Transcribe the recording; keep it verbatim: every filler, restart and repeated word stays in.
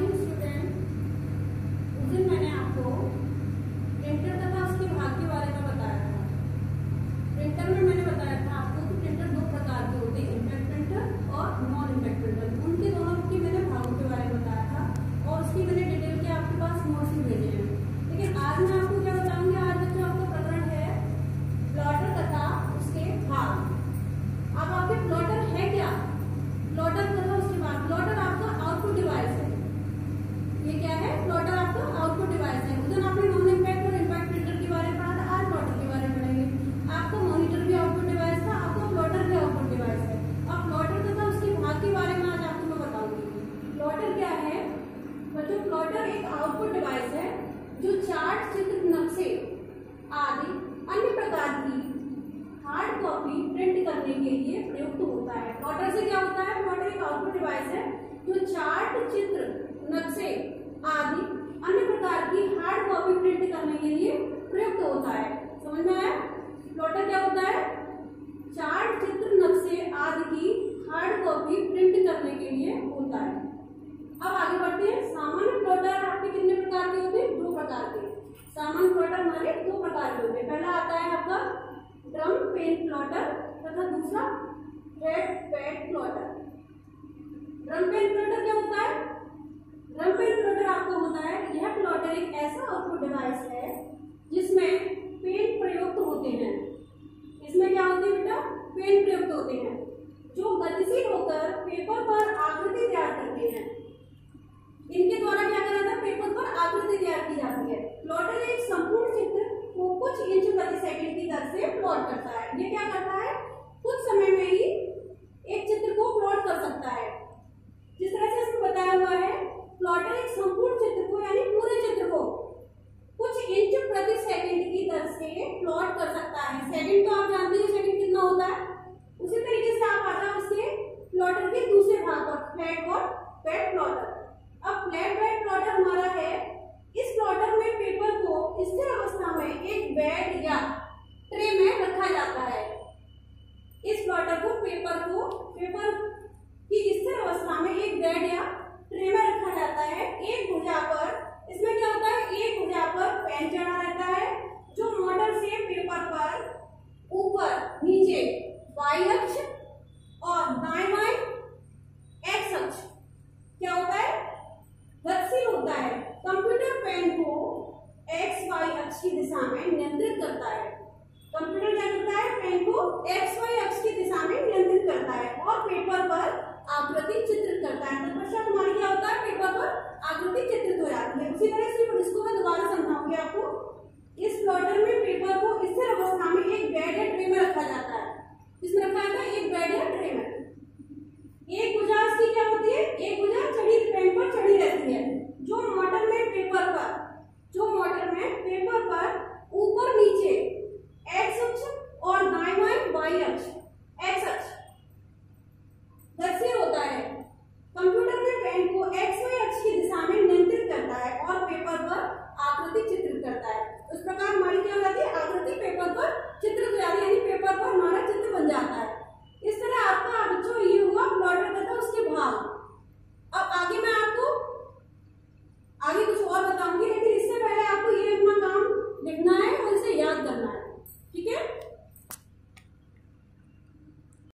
Morning student. उस दिन मैंने आपको प्रिंटर तथा उसके भाग के बारे में बताया था। प्रिंटर में मैंने बताया था आपको कि प्रिंटर दो प्रकार के होते हैं, इम्पैक्ट प्रिंटर और नॉन इम्पैक्ट प्रिंटर। उनके दोनों के मैंने भागों के बारे में बताया था और उसकी मैंने डिटेल के आपके पास नोट्स भी भेजे हैं। लेकिन आज मैं आपको क्या बताऊंगी, आज जो आपका प्रकरण है प्लॉटर तथा उसके भाग। अब आपके प्लॉटर है क्या, प्लॉटर तथा उसके भाग। प्लॉटर आपका आउटपुट डिवाइस है। ये क्या है, प्लॉटर आपका आउटपुट डिवाइस है। उधर आपने नॉन इम्पैक्ट और इम्पैक्ट प्रिंटर के बारे में पढ़ा था, आज प्लॉटर के बारे में पढ़ेंगे। आपका मॉनिटर भी आउटपुट डिवाइस था, आपका प्लॉटर भी आउटपुट डिवाइस है। अब प्लॉटर तथा उसके भाग के बारे में आज आपको मैं बताऊंगी। प्लॉटर क्या है बच्चों? प्लॉटर एक आउटपुट डिवाइस है जो चार्ट, चित्र, नक्शे आदि अन्य प्रकार की हार्ड कॉपी प्रिंट करने के लिए प्रयुक्त होता है। प्लॉटर से क्या होता है? प्लॉटर एक आउटपुट डिवाइस है जो चार्ट, चित्र, नक्शे आदि अन्य प्रकार की हार्ड कॉपी प्रिंट करने के लिए प्रयुक्त होता है। समझ में आया? प्लॉटर क्या होता है? चार्ट, चित्र, नक्शे आदि की हार्ड कॉपी प्रिंट करने के लिए होता है। अब आगे बढ़ते हैं। सामान्य प्लॉटर आपके कितने प्रकार के होते हैं? दो प्रकार के। सामान्य प्लॉटर हमारे दो प्रकार के होते हैं। पहला आता है आपका ड्रम पेन प्लॉटर तथा दूसरा red pad plotter. Drum pen plotter क्या होता है? ड्रम पेन प्लॉटर आपको होता है, यह प्लॉटर एक ऐसा आउटपुट डिवाइस है जिसमें पेन प्रयुक्त होते हैं। इसमें क्या होते हैं बेटा? पेन प्रयुक्त होते हैं जो गतिशील होकर पेपर पर आकृति तैयार करते हैं। इनके द्वारा क्या करा था? पेपर पर आकृति तैयार की जाती है। प्लॉटर एक संपूर्ण चित्र को कुछ इंच प्रति सेकंड की दर से प्लॉट करता है। ये क्या करता है? कुछ समय में ही एक चित्र को प्लॉट कर सकता है। जिस तरह से इसमें बताया हुआ है, प्लॉटर एक संपूर्ण चित्र को यानी पूरे चित्र को कुछ इंच प्रति सेकंड की दर से प्लॉट कर सकता है। सेकंड तो आप जानते हो सेकंड कितना होता है। उसी तरीके से आप आ जाओ उसके प्लॉटर के दूसरे भाग पर, फ्लैट और पैड प्लॉटर। अब फ्लैट बेड प्लॉटर हमारा है, इस प्लॉटर में पेपर को स्थिर अवस्था में एक बेड या ट्रे में रखा जाता है। इस प्लॉटर को पेपर को पेपर की स्थिर अवस्था में एक बेड या ट्रे में रखा जाता है। एक भुजा पर इसमें क्या होता है? एक भुजा पर पेन चढ़ा रहता है जो मोटर से पेपर पर ऊपर नीचे वाई अक्ष और दाएं बाएं एक्स अक्ष क्या होता है? गतिशील होता है। कंप्यूटर पेन को एक्स वाई अक्ष की दिशा में नियंत्रित करता है। कंप्यूटर क्या करता है? पेन को एक्स वाई अक्ष की दिशा में नियंत्रित करता है और पेपर पर आकृति चित्रित करता है। तत्पश्चात हमारी क्या होता है? पेपर पर आकृति चित्रित हो जाती है। उसी तरह से इसको मैं दोबारा समझाऊंगी आपको। इस प्लॉटर में पेपर को स्थिर अवस्था में एक बेड या ट्रे में रखा जाता है। किसमें रखा जाता है? एक बेड या ट्रे में।